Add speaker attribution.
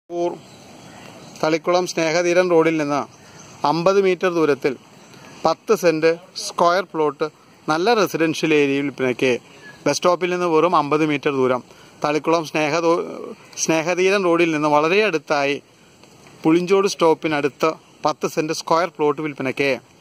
Speaker 1: Thalikulam Snehatheeram road in 50 meter ദൂരത്തിൽ 10 cent square plot നല്ല residential ഏരിയയിൽ വിൽപ്പനയ്ക്ക് ബസ് സ്റ്റോപ്പിൽ നിന്ന് വെറും 50 മീറ്റർ ദൂരം തളിക്കുളം സ്നേഹതീരം റോഡിൽ നിന്ന് വളരെ അടുത്തായി പുളിഞ്ചോട് സ്റ്റോപ്പിനടുത്ത് 10 സെന്റ് സ്ക്വയർ പ്ലോട്ട് വിൽപ്പനയ്ക്ക്